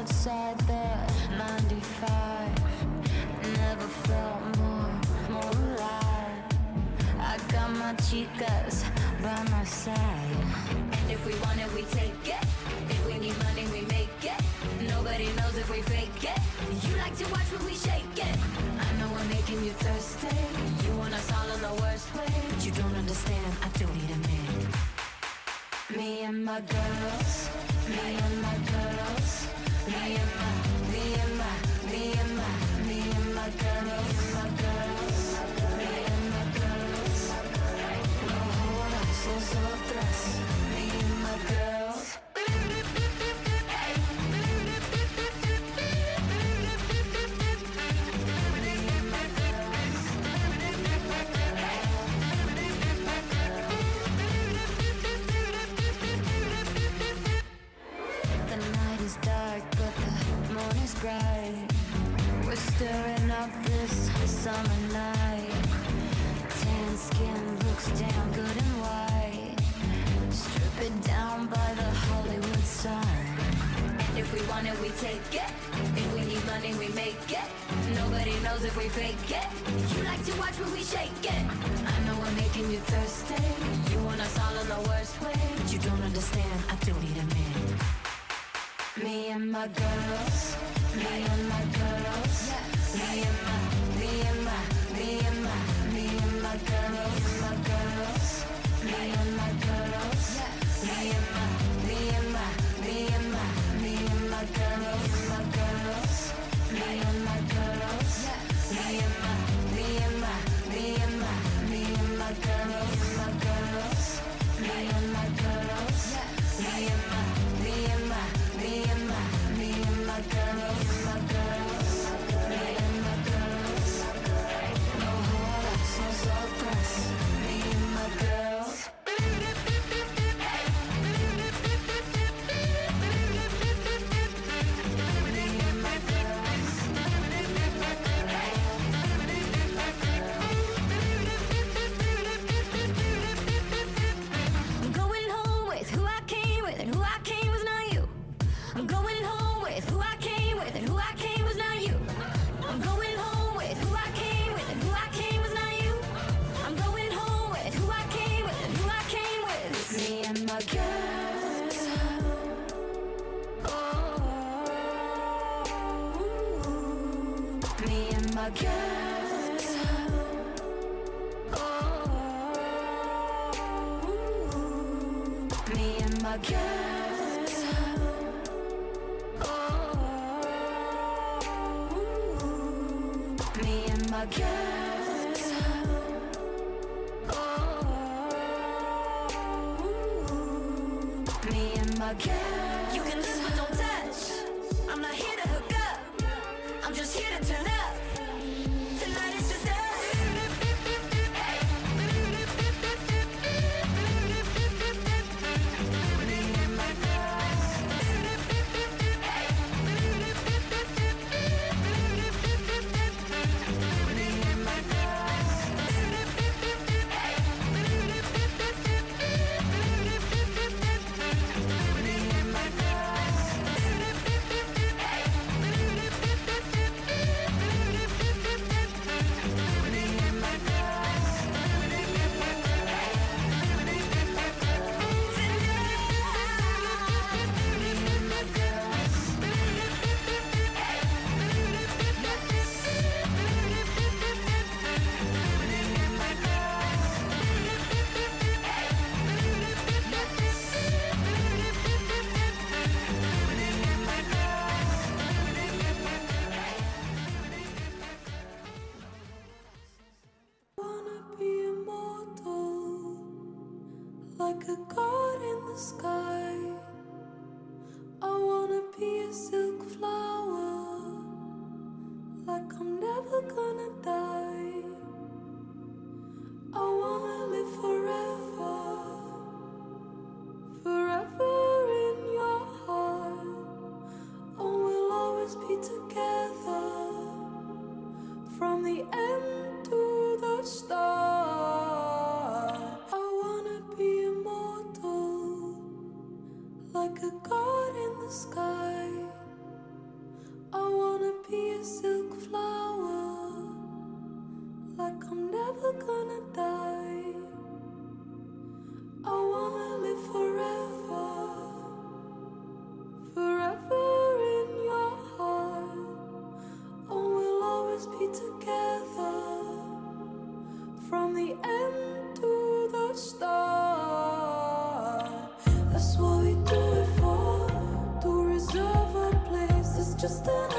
outside the 95. Never felt more alive. I got my chicas by my side. And if we want it, we take it. If we need money, we make it. Nobody knows if we fake it. You like to watch when we shake it. I know we're making you thirsty. You want us all in the worst way, but you don't understand, I do need a man. Me and my girls, me and my girls, me and my, me and my, me and my, me and my girls, my girls, me and my girls. No jodas, nosotras, me and my girls. Bright. We're stirring up this summer night. Tan skin looks damn good and white. Strip it down by the Hollywood sign. And if we want it, we take it. If we need money, we make it. Nobody knows if we fake it. You like to watch when we shake it. I know we're making you thirsty. You want us all in the worst way, but you don't understand, I do need a man. Me and my girls, me and my girls, me and my, me and my, me and my, me and my girls, my girls, me and my girls, me and my, me and my, me and my, me and my girls, my girls, me and my girls, me and my, me and my, me and my, me and my girls, my girls, me and my girls, me and my, me and my, me and my, me and my girls, my girls, me and my girls. No jodas, nosotras, me and my girls. Me and my girls. I'm going home with who I came with, and who I came was not you. I'm going home with who I came with, and who I came was not you. I'm going home with who I came with, and who I came was not you. I'm going home with who I came with, and who I came with. It's me and my girls. Oh, me and my girls. Oh, me and my girls. Me and my girls. Me and my girls. You can lose but don't touch. I'm not here to hook up. I'm just here to turn up. Tonight it's just us. Me and my girls. Me and my girls. Me and my girls. the start. I wanna be immortal. never gonna die. I wanna live forever, forever in your heart. Oh, we'll always be together, from the end to the start. That's what we do it for, to reserve a place. It's just an